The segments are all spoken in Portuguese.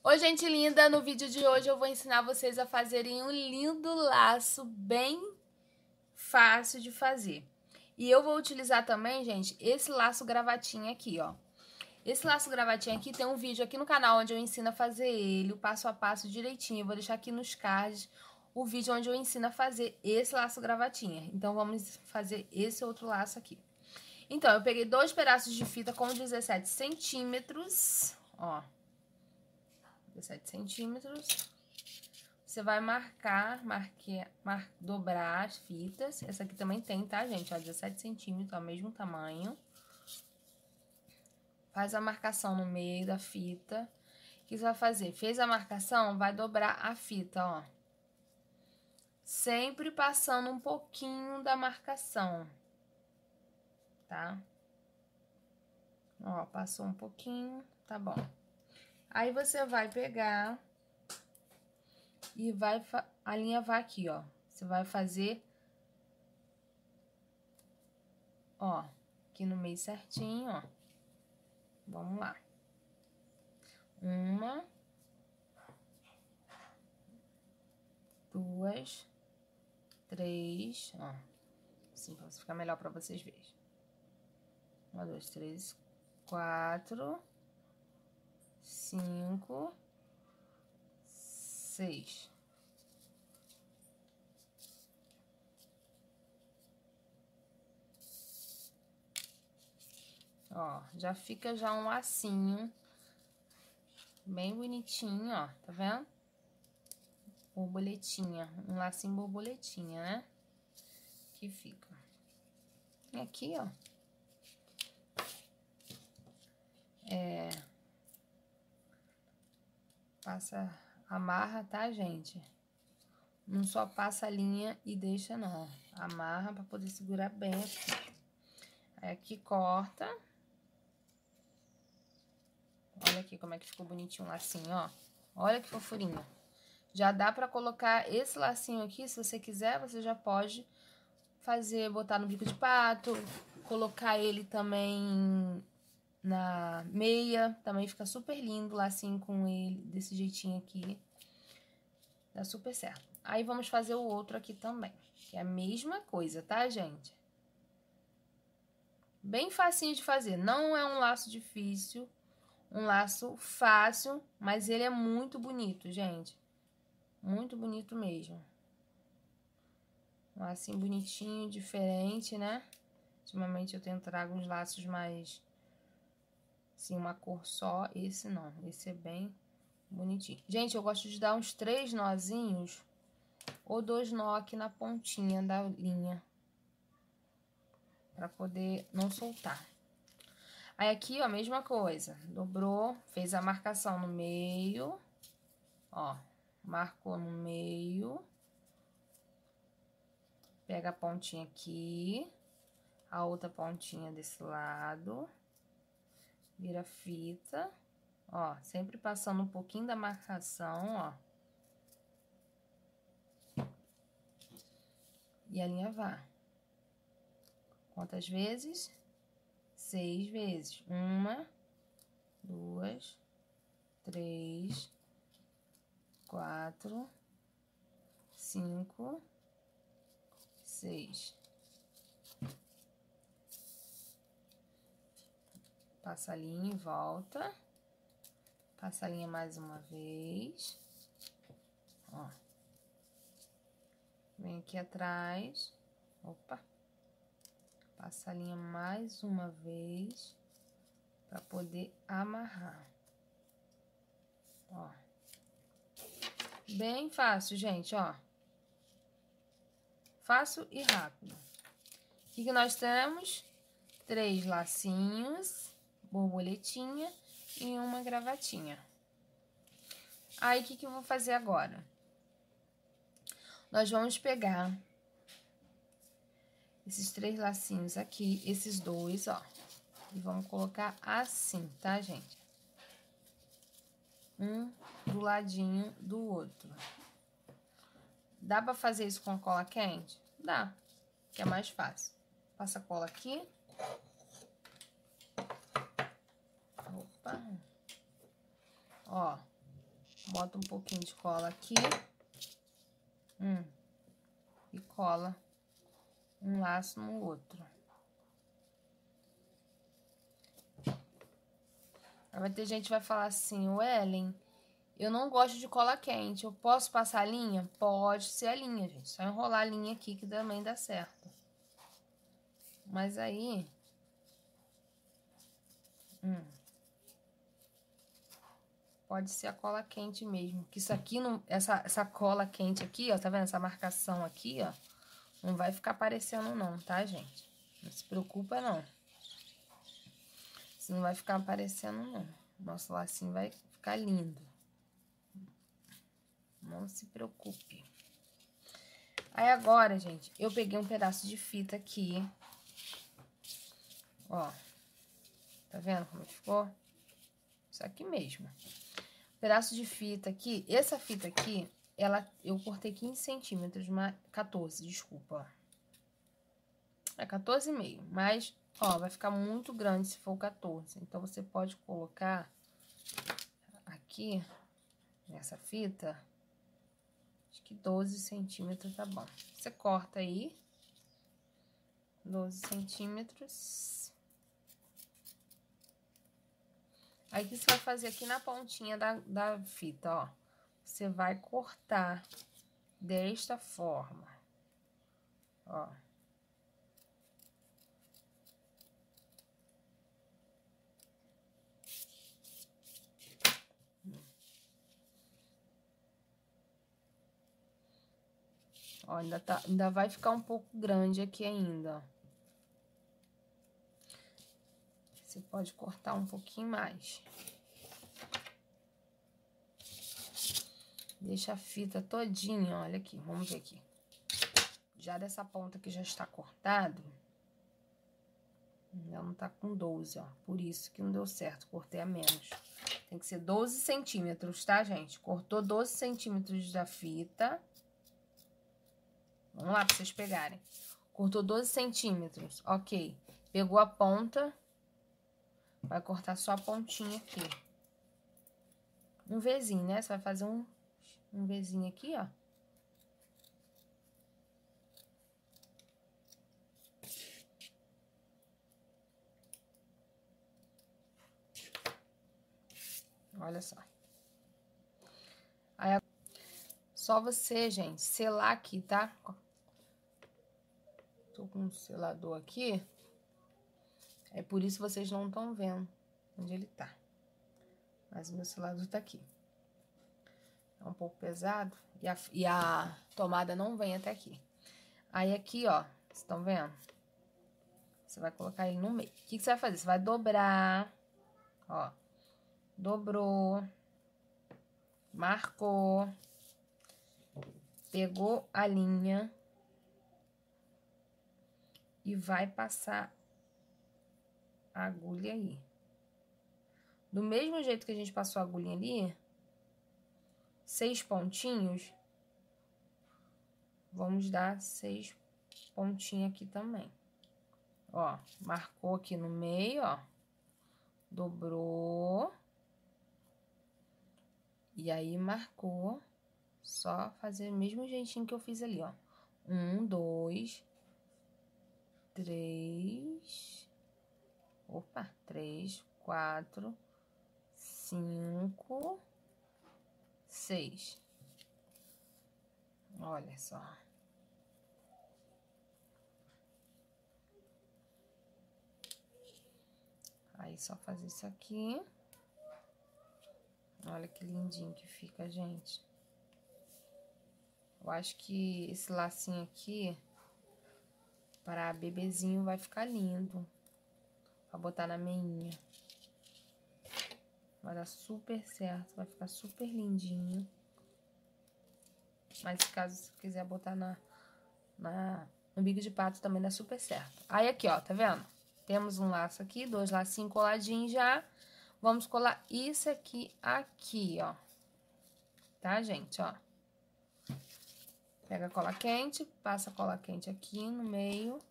Oi, gente linda! No vídeo de hoje eu vou ensinar vocês a fazerem um lindo laço bem fácil de fazer. E eu vou utilizar também, gente, esse laço gravatinha aqui, ó. Esse laço gravatinha aqui tem um vídeo aqui no canal onde eu ensino a fazer ele, o passo a passo direitinho. Eu vou deixar aqui nos cards o vídeo onde eu ensino a fazer esse laço gravatinha. Então, vamos fazer esse outro laço aqui. Então, eu peguei 2 pedaços de fita com 17 centímetros, ó. 17 centímetros. Você vai dobrar as fitas. Essa aqui também tem, tá, gente? Ó, 17 centímetros, ó, mesmo tamanho. Faz a marcação no meio da fita. O que você vai fazer? Fez a marcação, vai dobrar a fita, ó. Sempre passando um pouquinho da marcação, tá? Ó, passou um pouquinho, tá bom. Aí, você vai pegar e vai alinhavar aqui, ó. Você vai fazer, ó, aqui no meio certinho, ó. Vamos lá. 1, 2, 3, ó. Assim, pra ficar melhor pra vocês verem. 1, 2, 3, 4, 5, 6. Ó, já fica já um lacinho bem bonitinho, ó, tá vendo? Borboletinha, um lacinho borboletinha, né? Que fica. E aqui, ó. Amarra, tá, gente? Não só passa a linha e deixa, não. Amarra pra poder segurar bem aqui. Aí, aqui corta. Olha aqui como é que ficou bonitinho o lacinho, ó. Olha que fofurinho. Já dá pra colocar esse lacinho aqui, se você quiser, você já pode fazer, botar no bico de pato, colocar ele também na meia, também fica super lindo, lacinho com ele, desse jeitinho aqui. Dá super certo. Aí, vamos fazer o outro aqui também, que é a mesma coisa, tá, gente? Bem facinho de fazer, não é um laço difícil, um laço fácil, mas ele é muito bonito, gente. Muito bonito mesmo. Um lacinho bonitinho, diferente, né? Ultimamente eu tenho trago uns laços mais, assim, uma cor só. Esse não, esse é bem bonitinho. Gente, eu gosto de dar uns 3 nozinhos ou 2 nó aqui na pontinha da linha, pra poder não soltar. Aí, aqui, ó, mesma coisa. Dobrou, fez a marcação no meio, ó, marcou no meio. Pega a pontinha aqui, a outra pontinha desse lado, vira fita, ó, sempre passando um pouquinho da marcação, ó. E alinhavar. Quantas vezes? 6 vezes. 1, 2, 3, 4, 5, 6. Passa a linha e volta. Passa a linha mais uma vez. Ó. Vem aqui atrás. Opa. Passa a linha mais uma vez pra poder amarrar. Ó. Bem fácil, gente, ó. Fácil e rápido. O que nós temos? 3 lacinhos, borboletinha e uma gravatinha. Aí, o que eu vou fazer agora? Nós vamos pegar esses 3 lacinhos aqui, esses 2, ó, e vamos colocar assim, tá, gente? Um do ladinho do outro. Dá pra fazer isso com cola quente? Dá, que é mais fácil. Passa a cola aqui. Opa. Ó. Bota um pouquinho de cola aqui. E cola um laço no outro. Aí vai ter gente que vai falar assim, ô Ellen, eu não gosto de cola quente, eu posso passar a linha? Pode ser a linha, gente. Só enrolar a linha aqui que também dá certo. Mas aí... pode ser a cola quente mesmo. Que isso aqui, não, essa cola quente aqui, ó, tá vendo? Essa marcação aqui, ó, não vai ficar aparecendo não, tá, gente? Não se preocupa, não. Isso não vai ficar aparecendo, não. Nosso lacinho vai ficar lindo. Não se preocupe. Aí agora, gente, eu peguei um pedaço de fita aqui. Ó. Tá vendo como ficou? Isso aqui mesmo. Pedaço de fita aqui. Essa fita aqui, eu cortei 15 centímetros, 14, desculpa. É 14,5, mas, ó, vai ficar muito grande se for 14. Então, você pode colocar aqui, nessa fita, acho que 12 centímetros tá bom. Você corta aí, 12 centímetros. Aí, o que você vai fazer aqui na pontinha da fita, ó? Você vai cortar desta forma, ó. Ó, ainda vai ficar um pouco grande aqui ainda, ó. Você pode cortar um pouquinho mais. Deixa a fita todinha, olha aqui, vamos ver aqui. Já dessa ponta que já está cortado, ainda não tá com 12, ó. Por isso que não deu certo, cortei a menos. Tem que ser 12 centímetros, tá, gente? Cortou 12 centímetros da fita. Vamos lá pra vocês pegarem. Cortou 12 centímetros, ok. Pegou a ponta, vai cortar só a pontinha aqui. Um Vzinho, né? Você vai fazer um Vzinho aqui, ó. Olha só. Aí, só você, gente, selar aqui, tá? Tô com um selador aqui. É por isso que vocês não estão vendo onde ele tá. Mas o meu selador tá aqui. É um pouco pesado. E a tomada não vem até aqui. Aí, aqui, ó. Vocês estão vendo? Você vai colocar ele no meio. O que você vai fazer? Você vai dobrar. Ó. Dobrou. Marcou. Pegou a linha. E vai passar a agulha aí. Do mesmo jeito que a gente passou a agulha ali, 6 pontinhos, vamos dar 6 pontinhos aqui também. Ó, marcou aqui no meio, ó, dobrou, e aí marcou, só fazer o mesmo jeitinho que eu fiz ali, ó. 1, 2, 3, opa, 3, 4, 5, 6. Olha só. Aí, só fazer isso aqui. Olha que lindinho que fica, gente. Eu acho que esse lacinho aqui, para bebezinho, vai ficar lindo. Pra botar na meinha. Vai dar super certo, vai ficar super lindinho. Mas caso você quiser botar no bico de pato, também dá super certo. Aí, aqui, ó, tá vendo? Temos um laço aqui, 2 lacinhos coladinhos já. Vamos colar isso aqui, ó. Tá, gente, ó. Pega a cola quente, passa a cola quente aqui no meio.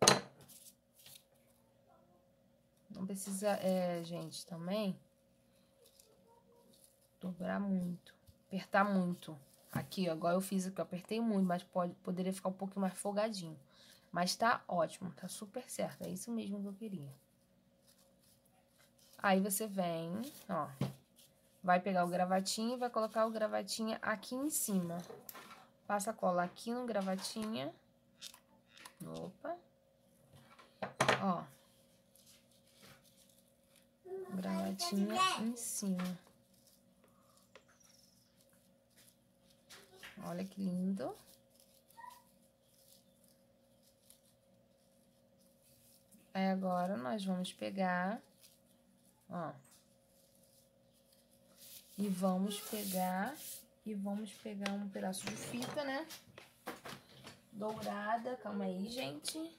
Não precisa, gente, também dobrar muito. apertar muito. Aqui, ó, igual eu fiz aqui, eu apertei muito, mas poderia ficar um pouquinho mais folgadinho. Mas tá ótimo, tá super certo, é isso mesmo que eu queria. Aí você vem, ó, vai pegar o gravatinho e vai colocar o gravatinha aqui em cima. Passa a cola aqui no gravatinha. Opa. Ó. Gravatinha em cima. Olha que lindo. Aí agora nós vamos pegar, ó. E vamos pegar um pedaço de fita, né? Dourada. Calma aí, gente.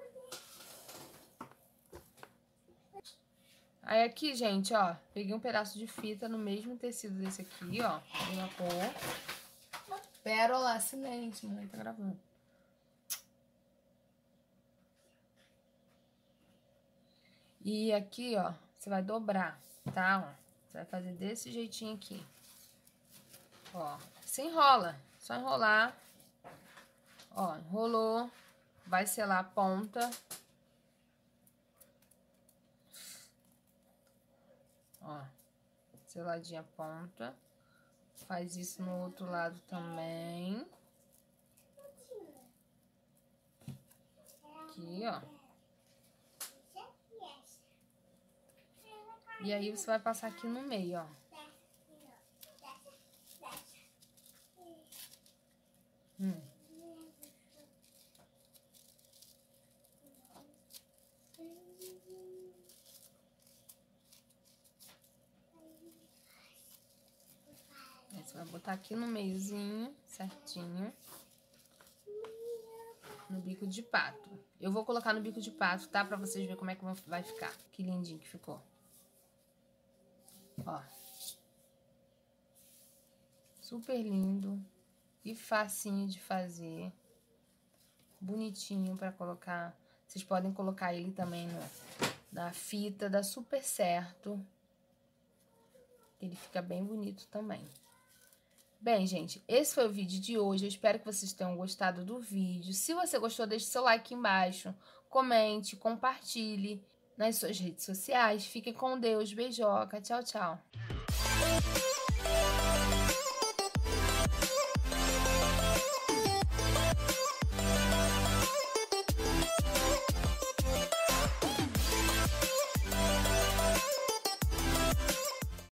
Aí aqui, gente, ó, peguei um pedaço de fita no mesmo tecido desse aqui, ó, mesma cor. Pérola, silêncio, mãe, tá gravando. E aqui, ó, você vai dobrar, tá? Ó, você vai fazer desse jeitinho aqui. Ó, você enrola, só enrolar. Ó, enrolou, vai selar a ponta. Ó, seladinha a ponta. Faz isso no outro lado também. Aqui, ó. E aí, você vai passar aqui no meio, ó. Aí você vai botar aqui no meiozinho, certinho. No bico de pato. Eu vou colocar no bico de pato, tá? Pra vocês verem como é que vai ficar. Que lindinho que ficou. Ó. Super lindo. E facinho de fazer. Bonitinho pra colocar. Vocês podem colocar ele também na fita. Dá super certo. Ele fica bem bonito também. Bem, gente, esse foi o vídeo de hoje. Eu espero que vocês tenham gostado do vídeo. Se você gostou, deixe seu like aqui embaixo. Comente, compartilhe nas suas redes sociais. Fiquem com Deus. Beijoca. Tchau, tchau.